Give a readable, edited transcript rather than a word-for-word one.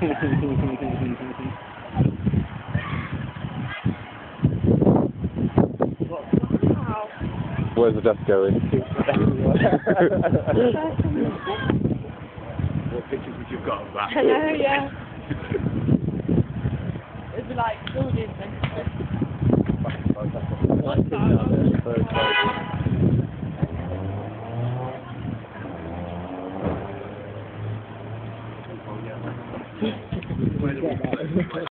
Where's the desk going? What pictures would you have got of that? Hello, yeah. It'd be like buildings and stuff. What's that?